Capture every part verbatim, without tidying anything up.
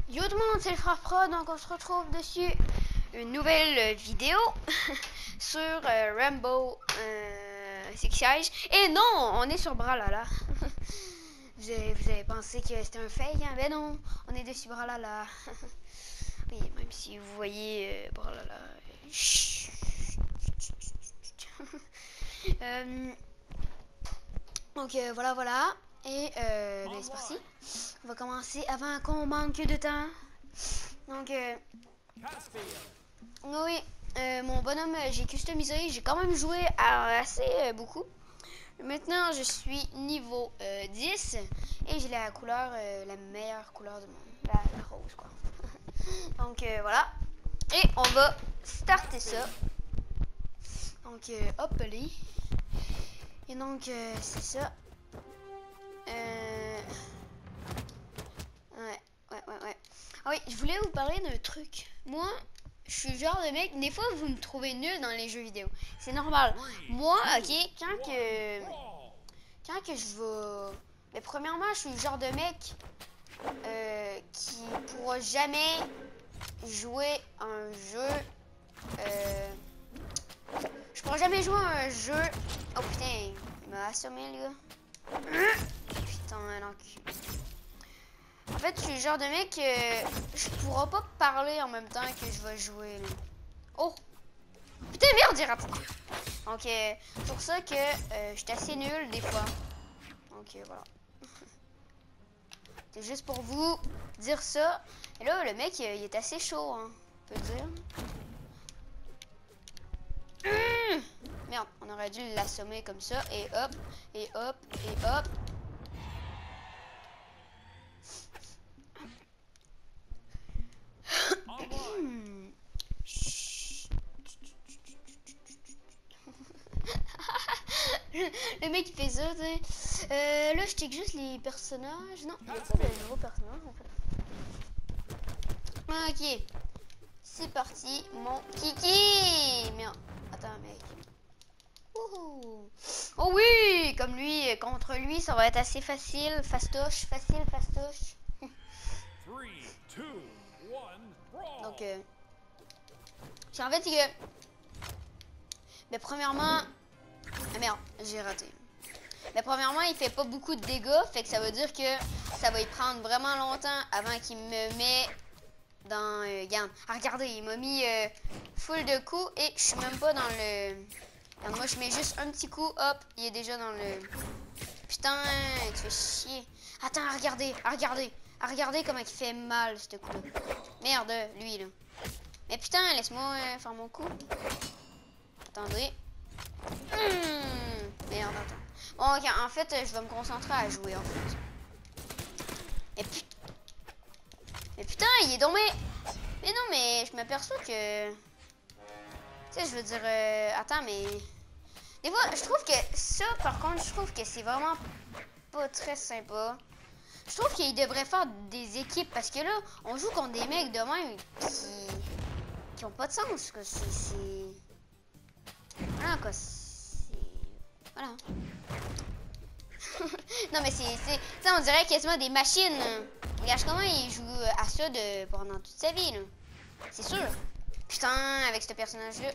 Yo tout le monde, c'est le Frère Pro, donc on se retrouve dessus une nouvelle vidéo sur euh, Rainbow euh, Six Siege. Et non, on est sur Brawlhalla. vous, avez, vous avez pensé que c'était un fake, hein? Ben non, on est dessus Brawlhalla. Oui, même si vous voyez euh, Brawlhalla. euh, donc euh, voilà, voilà. Et euh, ben, c'est parti. On va commencer avant qu'on manque de temps. Donc, euh, oui, euh, mon bonhomme, j'ai customisé. J'ai quand même joué à assez euh, beaucoup. Maintenant, je suis niveau euh, dix et j'ai la couleur, euh, la meilleure couleur du monde. La, la rose, quoi. Donc, euh, voilà. Et on va starter ça. Donc, euh, hop, allez. Et donc, euh, c'est ça. Euh... Ouais, ouais, ouais, ouais. Ah oui, je voulais vous parler d'un truc. Moi, je suis le genre de mec, des fois vous me trouvez nul dans les jeux vidéo. C'est normal. Moi, ok, quand que... Quand que je vais... Mais premièrement, je suis le genre de mec euh, qui pourra jamais jouer un jeu... Euh... Je pourrai jamais jouer un jeu... Oh putain, il m'a assommé, le gars. Putain, l'enculé. En fait, je suis le genre de mec euh, je pourrais pas parler en même temps que je vais jouer. Là. Oh! Putain, merde, j'ai raté. Donc, euh, c'est pour ça que euh, je suis assez nul des fois. Donc, euh, voilà. C'est juste pour vous dire ça. Et là, le mec, euh, il est assez chaud, hein, on peut dire. Mmh! Merde, on aurait dû l'assommer comme ça. Et hop, et hop, et hop. Le mec il fait ça, tu sais. Euh, là, je check juste les personnages. Non, il n'y a pas de nouveaux personnages en fait. Ok. C'est parti, mon kiki. Merde. Attends, mec. Wouhou. Oh oui, comme lui, contre lui, ça va être assez facile. Fastoche, facile, fastoche. Donc, euh, en fait, c'est que... Mais premièrement... Ah merde, j'ai raté. Mais premièrement, il fait pas beaucoup de dégâts, fait que ça veut dire que ça va y prendre vraiment longtemps avant qu'il me met dans... Euh, regarde, ah, regardez, il m'a mis euh, full de coups et je suis même pas dans le... Regarde, moi, je mets juste un petit coup, hop, il est déjà dans le... Putain, tu fais chier. Attends, regardez, regardez, regardez comment il fait mal, ce coup-là. Merde, lui, là. Mais putain, laisse-moi euh, faire mon coup. Attendez. Mmh, merde, attends. Bon, ok, en fait, je vais me concentrer à jouer, en fait. Et putain... Mais putain, il est tombé. Mais non, mais je m'aperçois que... Tu sais, je veux dire... Euh... Attends, mais... Des fois, je trouve que ça, par contre, je trouve que c'est vraiment pas très sympa. Je trouve qu'il devrait faire des équipes, parce que là, on joue contre des mecs de même qui... qui ont pas de sens, quoi. C'est... Voilà, quoi. C'est... Voilà. Non, mais c'est... Tu sais, on dirait quasiment des machines. Regarde comment il joue à ça de... pendant toute sa vie, là. C'est sûr. Putain, avec ce personnage-là.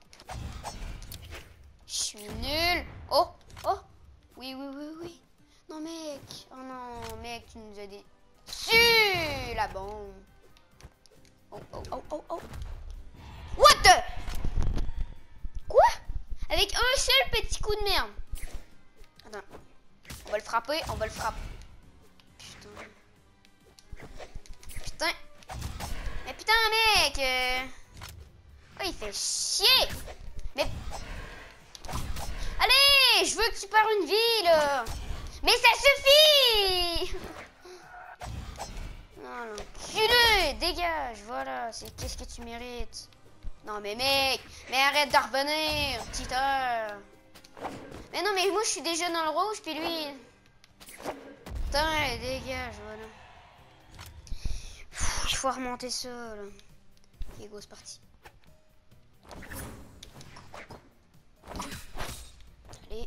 Je suis nul. Oh, oh. Oui, oui, oui, oui. Non, mec. Oh non, mec, tu nous as dit... Su la bombe. Oh, oh, oh, oh, oh. What the... Quoi? Avec un seul petit coup de merde. Attends. On va le frapper, on va le frapper. Putain. Putain. Mais putain, mec. Euh... Oh, il fait chier. Mais... Allez, je veux que tu perds une vie, là. Mais ça suffit. Non, l'enculé, dégage, voilà. C'est qu'est-ce que tu mérites. Non, mais mec, mais arrête de revenir, cheater. Mais non, mais moi, je suis déjà dans le rouge, puis lui... Putain, dégage, voilà. Il faut remonter ça, là. Ok, go, c'est parti. Allez.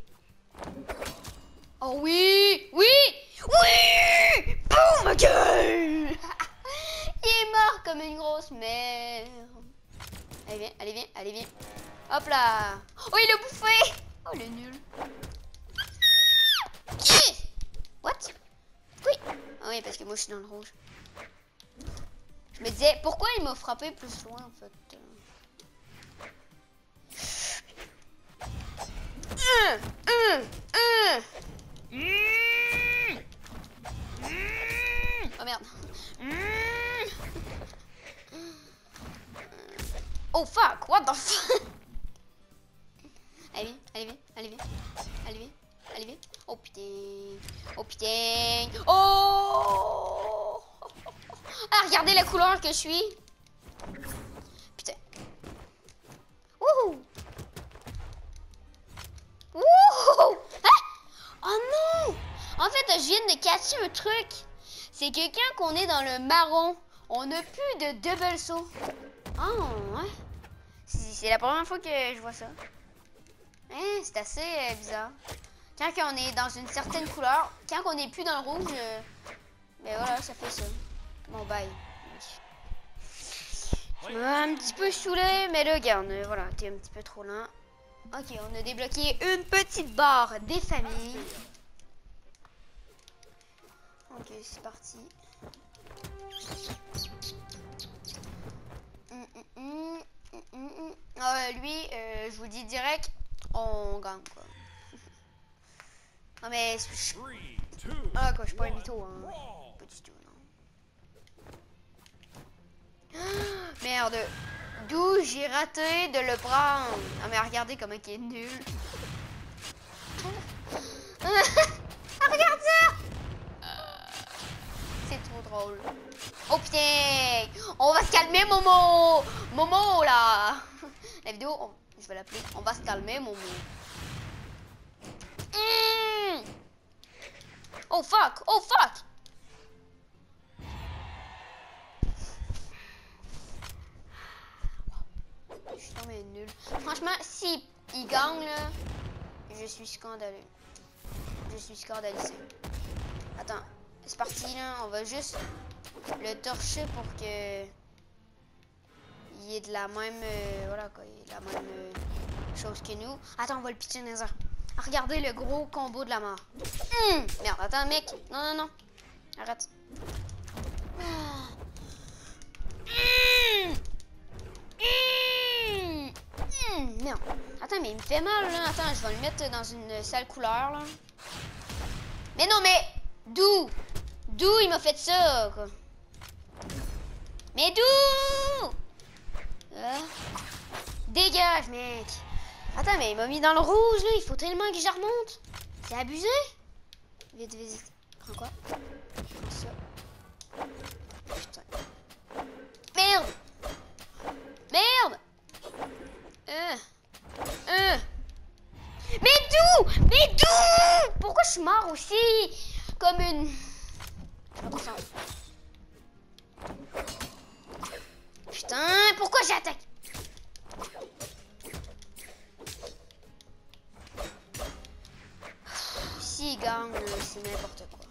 Oh oui! Oui! Oui! Boum, ma gueule! comme une grosse merde. Allez, viens, allez, viens, allez, viens. Hop là. Oh, il a bouffé. Oh, il est nul. What? Oui. Ah oui, parce que moi, je suis dans le rouge. Je me disais, pourquoi il m'a frappé plus loin, en fait? Un, un, un. Mmh. Mmh. Oh, merde. Mmh. Oh, fuck. What the fuck? Allez, allez, viens, allez, viens. Allez, viens, allez, viens. Oh, putain. Oh, putain. Oh. Ah, regardez la couleur que je suis. Putain. Wouhou. Wouhou. Hein? Oh non. En fait, je viens de catcher un truc. C'est que quand on est dans le marron, on n'a plus de double saut. Oh, ouais. C'est la première fois que je vois ça. Hein, c'est assez euh, bizarre. Quand on est dans une certaine couleur, quand on n'est plus dans le rouge, euh, ben voilà, ça fait ça. Bon, bye. Je m'ai un petit peu saoulé, mais là, regarde, euh, voilà, t'es un petit peu trop lent. Ok, on a débloqué une petite barre des familles. Ok, c'est parti. Hum, hum, hum, hum, hum, hum. Ah, lui, euh, je vous dis direct, on gagne, quoi. Non, mais... Ah, quoi, je suis pas un mytho, hein. Pas du tout, non. Merde. D'où j'ai raté de le prendre. Ah, mais regardez comment il est nul. Ah, regarde ça. C'est trop drôle. Oh, putain. On va se calmer, Momo. Momo, là. La vidéo, on... je vais l'appeler. On va se calmer, Momo. Mmh. Oh, fuck. Oh, fuck. Je suis tombé nul. Franchement, si il gagne, là, je suis scandaleux. Je suis scandalisé. Attends, c'est parti, là. On va juste le torcher pour que il y ait de la même... Euh, voilà, quoi. Il y ait de la même euh, chose que nous. Attends, on va le pitcher dans les airs. Ah, regardez le gros combo de la mort. Mmh. Merde, attends, mec. Non, non, non. Arrête. Ah. Mmh. Mmh. Mmh. Merde. Attends, mais il me fait mal, là. Attends, je vais le mettre dans une sale couleur, là. Mais non, mais... D'où? D'où il m'a fait ça, quoi? Mais d'où? Ah. Dégage, mec. Attends, mais il m'a mis dans le rouge, là. Il faut tellement que je remonte. C'est abusé. Vite, vite, vite. Prends quoi? Prends ça. Putain. Merde. Merde. Euh. Euh. Mais d'où? Mais d'où? Pourquoi je suis mort aussi? Comme une... Putain, pourquoi j'attaque? Si il gagne, c'est n'importe quoi.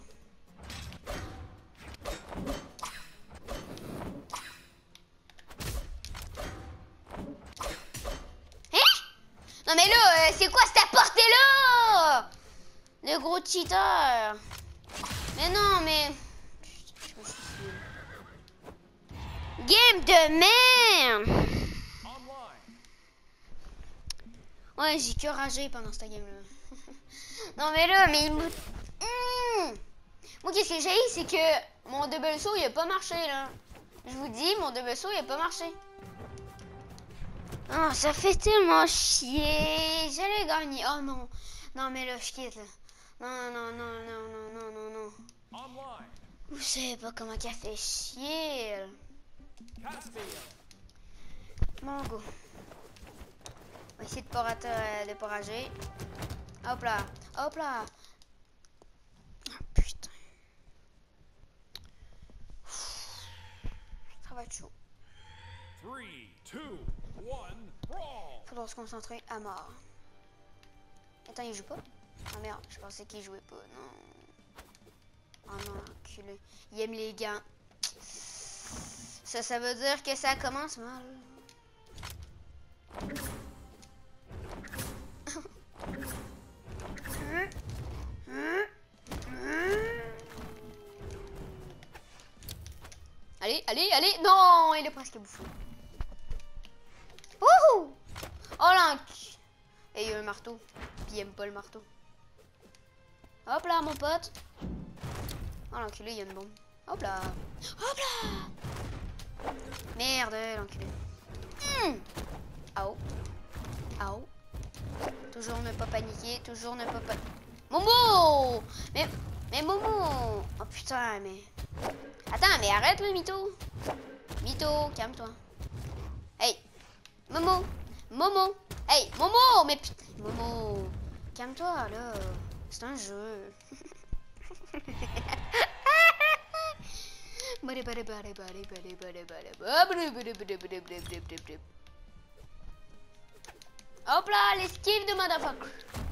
Hein? Non mais là, euh, c'est quoi cette portée-là? Le gros cheater. Mais non, mais... Game de merde. Ouais, j'ai que ragé pendant cette game-là. Non, mais là, mais il me... Mmh. Moi, qu'est-ce que j'ai, c'est que mon double saut, il a pas marché, là. Je vous dis, mon double saut, il a pas marché. Oh, ça fait tellement chier. J'allais gagner. Oh, non. Non, mais là, je quitte, là. Non, non, non, non, non, non, non, non. Vous savez pas comment qu'elle fait chier. Mon go. On va essayer de pas rater, euh, de pas rager. Hop là. Hop là. Oh, putain. Ça va être chaud. Faudra se concentrer à mort. Attends, il joue pas? Ah merde, je pensais qu'il jouait pas. Non. Oh non, enculé. Il aime les gants. Ça, ça veut dire que ça commence mal. Allez, allez, allez. Non, il est presque bouffé. Wouhou! Oh là! Et il y a un marteau. Puis il aime pas le marteau. Hop là, mon pote. Oh l'enculé, il y a une bombe. Hop là. Hop là. Merde, l'enculé. Mmh. Au. Au. Toujours ne pas paniquer. Toujours ne pas paniquer. Momo! Mais, mais Momo! Oh putain, mais... Attends, mais arrête le mytho. Mytho, calme-toi. Hey. Momo. Momo. Hey, Momo. Mais putain. Momo. Calme-toi, là. C'est un jeu. Hop là, l'esquive de motherfucker.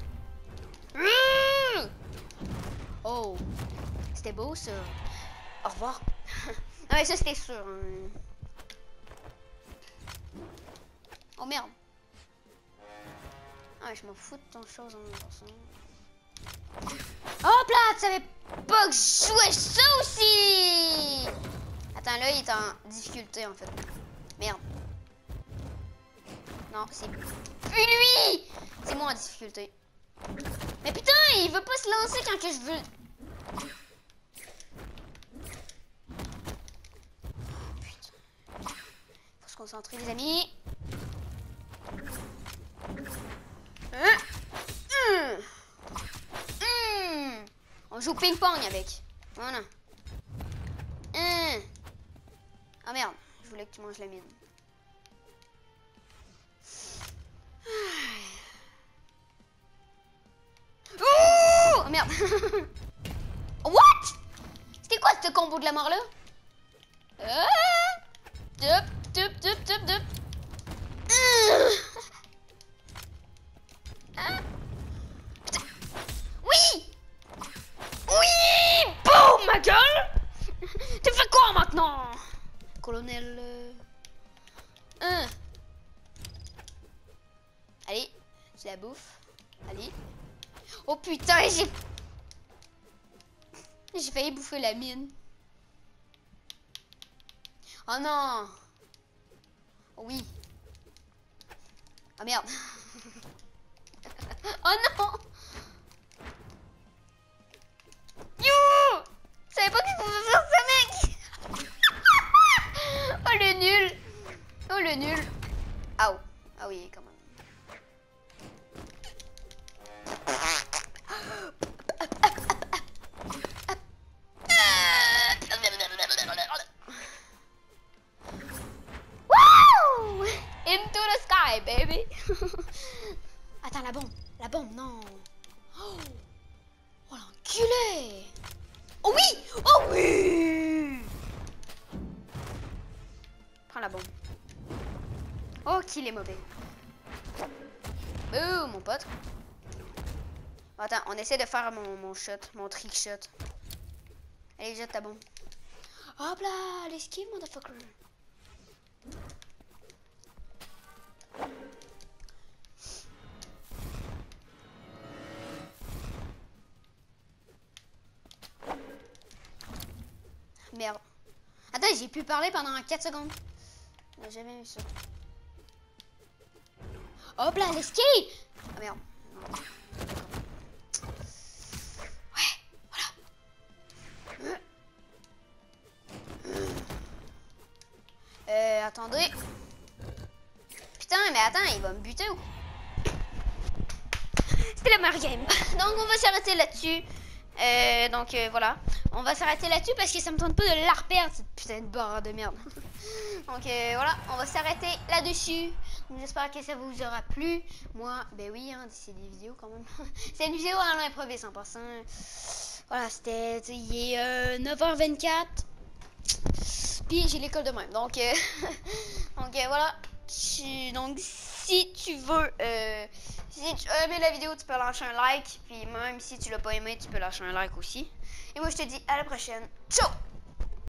Oh, c'était beau ça. Au revoir. Ah ouais, ça c'était sûr. Hein. Oh merde. Ah ouais, je m'en fous de ton chose en passant. Hop là, tu savais pas que je jouais ça aussi. Attends, là, il est en difficulté, en fait. Merde. Non, c'est plus lui. C'est moi en difficulté. Mais putain, il veut pas se lancer quand que je veux. Putain. Faut se concentrer, les amis. Hein? Hum. Hum. On joue ping-pong avec. Voilà. Hum. Ah merde, je voulais que tu manges la mine. Oh merde. What? C'était quoi ce combo de la mort là? Ah. Dup, dup, dup, dup, dup. Ah. Putain. Oui. Oui. Boum, ma gueule. Tu fais quoi maintenant? Colonel. Euh... Un. Allez, je la bouffe. Allez. Oh putain, j'ai... J'ai failli bouffer la mine. Oh non. Oh oui. Oh merde. Oh non. You. Je savais pas que je pouvais faire ça, mec. Oh le nul. Oh le nul. Ah, ah oui, quand même. Woo! Into the sky, baby. Attends, la bombe. La bombe, non. Oh, oh l'enculé. Oh oui. Oh oui. Prends la bombe. Oh, qu'il est mauvais. Oh, mon pote. Attends, on essaie de faire mon, mon shot, mon trick shot. Allez, jette ta bombe. Hop là, l'esquive, motherfucker. Merde. Attends, j'ai pu parler pendant quatre secondes. J'ai jamais vu ça. Hop là, l'esquive. Ah merde. Euh, attendez. Putain, mais attends, il va me buter ou... C'était la meilleure game. Donc, on va s'arrêter là-dessus. Euh, donc, euh, voilà. On va s'arrêter là-dessus parce que ça me tente pas de la reperdre, cette putain de barre de merde. Donc, euh, voilà. On va s'arrêter là-dessus. J'espère que ça vous aura plu. Moi, ben oui, hein, c'est des vidéos quand même. C'est une vidéo à l'improviste cent pour cent. Voilà, c'était... Il est euh, neuf heures vingt-quatre. Puis j'ai l'école de même. Donc, euh, donc euh, voilà. Tu, donc si tu veux, euh, si tu as aimé la vidéo, tu peux lâcher un like. Puis même si tu l'as pas aimé, tu peux lâcher un like aussi. Et moi je te dis à la prochaine. Ciao!